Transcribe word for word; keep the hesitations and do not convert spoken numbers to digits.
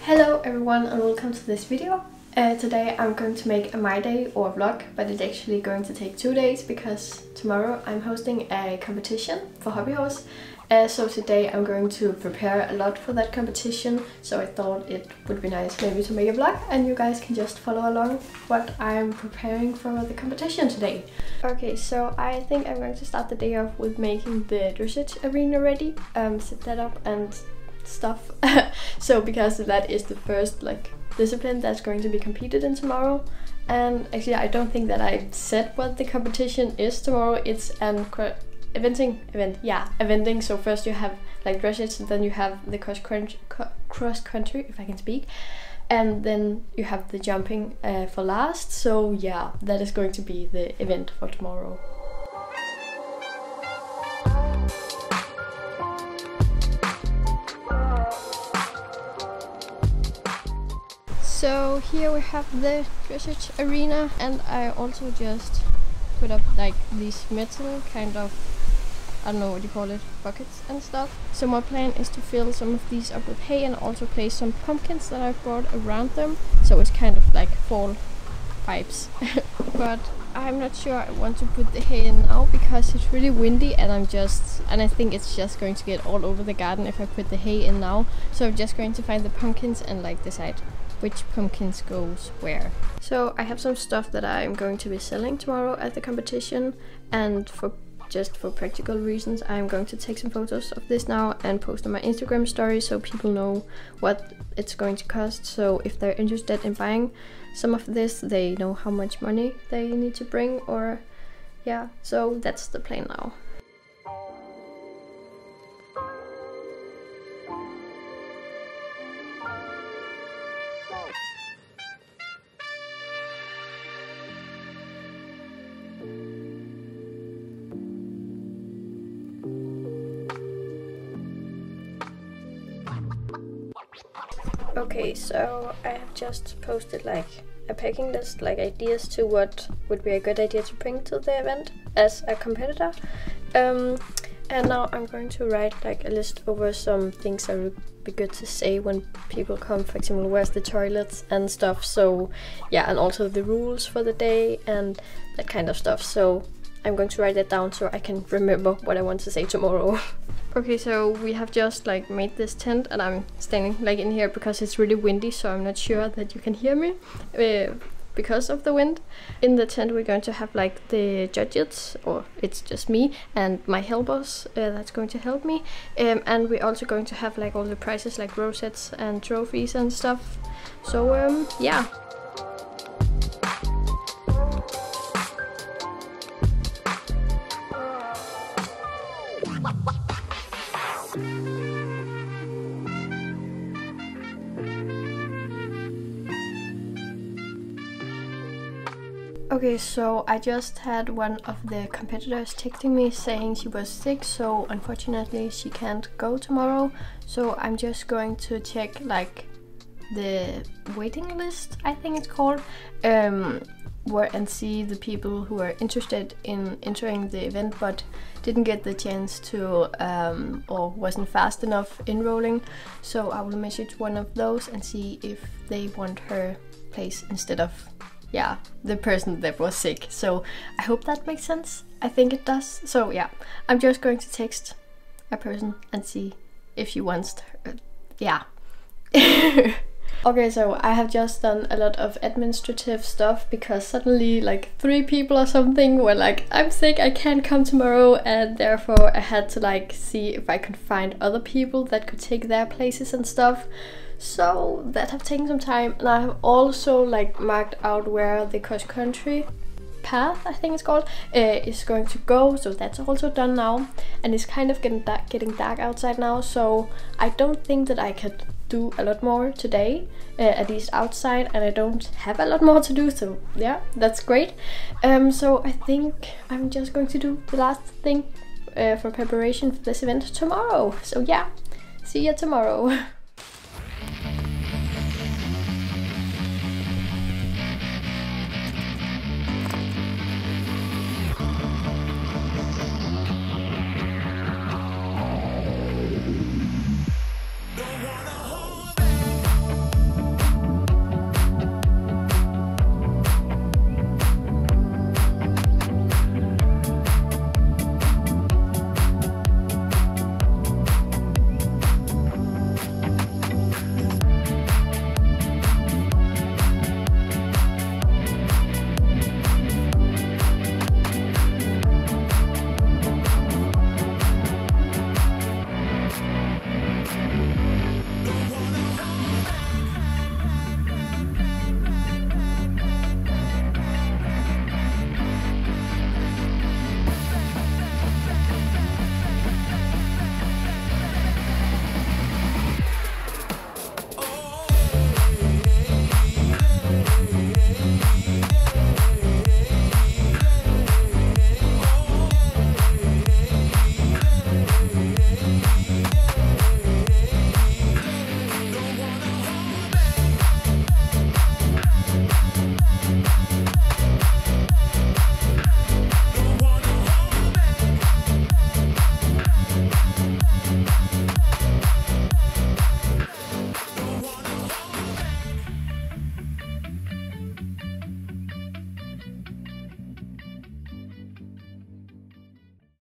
Hello everyone and welcome to this video. Uh, today I'm going to make a my day or a vlog, but it's actually going to take two days because tomorrow I'm hosting a competition for Hobby Horse. Uh, so today I'm going to prepare a lot for that competition, so I thought it would be nice maybe to make a vlog and you guys can just follow along what I'm preparing for the competition today. Okay, so I think I'm going to start the day off with making the dressage arena ready, um, set that up and stuff. So because that is the first like discipline that's going to be competed in tomorrow, and actually I don't think that I said what the competition is tomorrow. It's an eventing event, yeah, eventing. So first you have like dressage, then you have the cross country, cross country, if I can speak, and then you have the jumping uh, for last. So yeah, that is going to be the event for tomorrow. So here we have the dressage arena, and I also just put up like these metal kind of, I don't know what you call it, buckets and stuff. So my plan is to fill some of these up with hay and also place some pumpkins that I've brought around them. So it's kind of like fall vibes. But I'm not sure I want to put the hay in now because it's really windy, and I'm just, and I think it's just going to get all over the garden if I put the hay in now. So I'm just going to find the pumpkins and like decide which pumpkins goes where. So I have some stuff that I'm going to be selling tomorrow at the competition, and for just for practical reasons I'm going to take some photos of this now and post on my Instagram story so people know what it's going to cost. So if they're interested in buying some of this, they know how much money they need to bring, or yeah, so that's the plan now. Okay, so I have just posted like a packing list, like ideas to what would be a good idea to bring to the event as a competitor. Um, and now I'm going to write like a list over some things that would be good to say when people come, for example, where's the toilets and stuff. So yeah, and also the rules for the day and that kind of stuff. So I'm going to write that down so I can remember what I want to say tomorrow. Okay, so we have just like made this tent, and I'm standing like in here because it's really windy, so I'm not sure that you can hear me uh, because of the wind. In the tent we're going to have like the judges, or it's just me and my helpers uh, that's going to help me, um, and we're also going to have like all the prizes like rosettes and trophies and stuff. So um, yeah. Okay, so I just had one of the competitors texting me saying she was sick, so unfortunately she can't go tomorrow. So I'm just going to check like the waiting list, I think it's called, um, where and see the people who are interested in entering the event but didn't get the chance to um, or wasn't fast enough enrolling. So I will message one of those and see if they want her place instead of, yeah, the person that was sick. So I hope that makes sense. I think it does. So yeah, I'm just going to text a person and see if she wants to, uh, yeah. Okay, so I have just done a lot of administrative stuff because suddenly like three people or something were like, I'm sick, I can't come tomorrow, and therefore I had to like see if I could find other people that could take their places and stuff. So that have taken some time, and I have also like marked out where the cross country path, I think it's called, uh, is going to go. So that's also done now, and it's kind of getting dark, getting dark outside now. So I don't think that I could do a lot more today, uh, at least outside, and I don't have a lot more to do. So yeah, that's great. Um, so I think I'm just going to do the last thing uh, for preparation for this event tomorrow. So yeah, see you tomorrow.